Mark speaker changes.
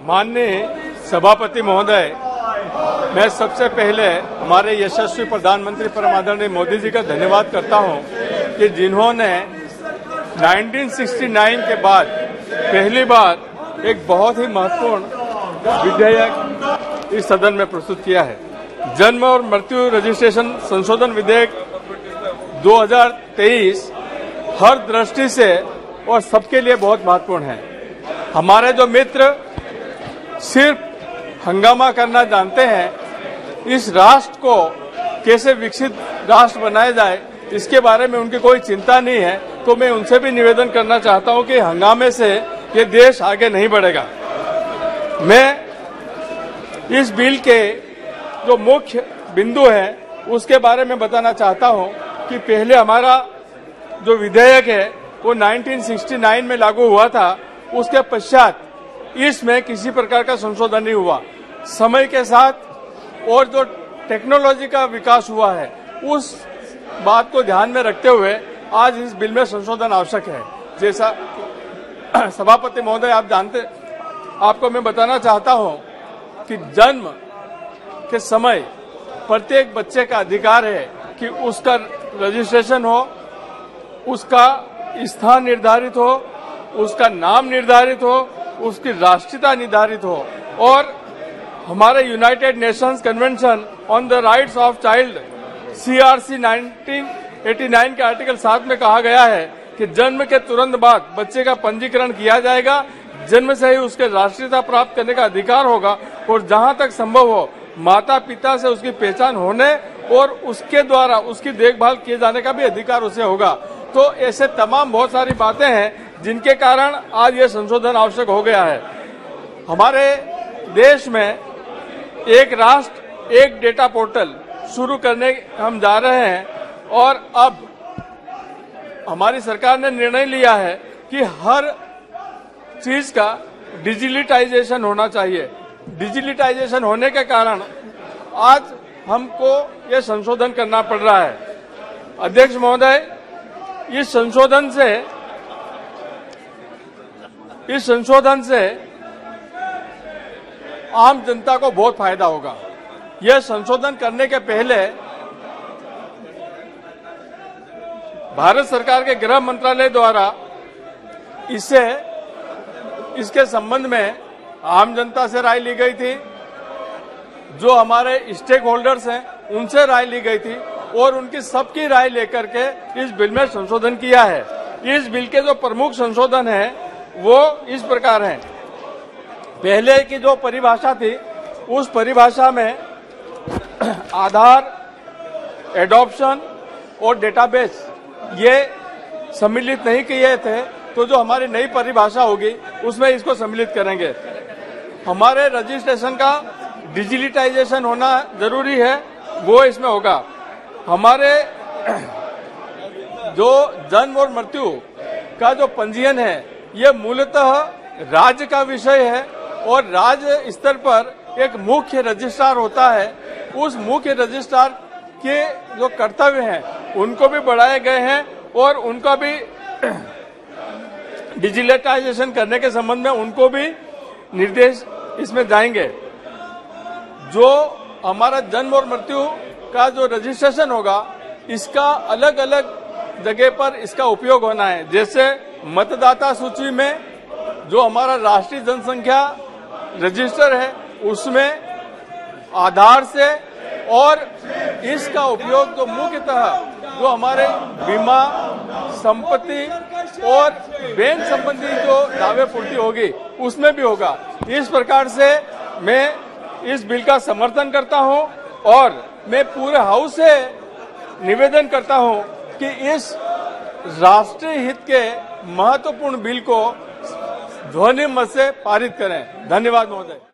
Speaker 1: माननीय सभापति महोदय, मैं सबसे पहले हमारे यशस्वी प्रधानमंत्री परम आदरणीय मोदी जी का धन्यवाद करता हूं कि जिन्होंने 1969 के बाद पहली बार एक बहुत ही महत्वपूर्ण विधेयक इस सदन में प्रस्तुत किया है। जन्म और मृत्यु रजिस्ट्रेशन संशोधन विधेयक 2023 हर दृष्टि से और सबके लिए बहुत महत्वपूर्ण है। हमारे जो मित्र सिर्फ हंगामा करना जानते हैं, इस राष्ट्र को कैसे विकसित राष्ट्र बनाया जाए इसके बारे में उनकी कोई चिंता नहीं है, तो मैं उनसे भी निवेदन करना चाहता हूं कि हंगामे से ये देश आगे नहीं बढ़ेगा। मैं इस बिल के जो मुख्य बिंदु है उसके बारे में बताना चाहता हूं कि पहले हमारा जो विधेयक है वो 1969 में लागू हुआ था। उसके पश्चात इसमें किसी प्रकार का संशोधन नहीं हुआ। समय के साथ और जो टेक्नोलॉजी का विकास हुआ है उस बात को ध्यान में रखते हुए आज इस बिल में संशोधन आवश्यक है। जैसा सभापति महोदय आप जानते, आपको मैं बताना चाहता हूं कि जन्म के समय प्रत्येक बच्चे का अधिकार है कि उसका रजिस्ट्रेशन हो, उसका स्थान निर्धारित हो, उसका नाम निर्धारित हो, उसकी राष्ट्रीयता निर्धारित हो। और हमारे United Nations convention on the rights of child CRC 1989 के आर्टिकल 7 में कहा गया है कि जन्म के तुरंत बाद बच्चे का पंजीकरण किया जाएगा। जन्म से ही उसके राष्ट्रीयता प्राप्त करने का अधिकार होगा और जहां तक संभव हो माता पिता से उसकी पहचान होने और उसके द्वारा उसकी देखभाल किए जाने का भी अधिकार उसे होगा। तो ऐसे तमाम बहुत सारी बातें हैं जिनके कारण आज ये संशोधन आवश्यक हो गया है। हमारे देश में एक राष्ट्र एक डेटा पोर्टल शुरू करने हम जा रहे हैं और अब हमारी सरकार ने निर्णय लिया है कि हर चीज का डिजिटलाइजेशन होना चाहिए। डिजिटलाइजेशन होने के कारण आज हमको ये संशोधन करना पड़ रहा है। अध्यक्ष महोदय, इस संशोधन से आम जनता को बहुत फायदा होगा। यह संशोधन करने के पहले भारत सरकार के गृह मंत्रालय द्वारा इसके संबंध में आम जनता से राय ली गई थी, जो हमारे स्टेक होल्डर्स हैं उनसे राय ली गई थी और उनकी सबकी राय लेकर के इस बिल में संशोधन किया है। इस बिल के जो प्रमुख संशोधन है वो इस प्रकार हैं। पहले की जो परिभाषा थी उस परिभाषा में आधार, एडॉप्शन और डेटाबेस ये सम्मिलित नहीं किए थे, तो जो हमारी नई परिभाषा होगी उसमें इसको सम्मिलित करेंगे। हमारे रजिस्ट्रेशन का डिजिटलाइजेशन होना जरूरी है, वो इसमें होगा। हमारे जो जन्म और मृत्यु का जो पंजीयन है ये मूलतः राज्य का विषय है और राज्य स्तर पर एक मुख्य रजिस्ट्रार होता है। उस मुख्य रजिस्ट्रार के जो कर्तव्य हैं उनको भी बढ़ाए गए हैं और उनका भी डिजिटलाइजेशन करने के संबंध में उनको भी निर्देश इसमें जाएंगे। जो हमारा जन्म और मृत्यु का जो रजिस्ट्रेशन होगा इसका अलग अलग जगह पर इसका उपयोग होना है। जैसे मतदाता सूची में जो हमारा राष्ट्रीय जनसंख्या रजिस्टर है उसमें आधार से, और इसका उपयोग जो मुख्यतः जो हमारे बीमा, संपत्ति और बैंक संबंधी जो दावे पूर्ति होगी उसमें भी होगा। इस प्रकार से मैं इस बिल का समर्थन करता हूं और मैं पूरे हाउस से निवेदन करता हूं कि इस राष्ट्रीय हित के महत्वपूर्ण बिल को ध्वनि मत से पारित करें। धन्यवाद महोदय।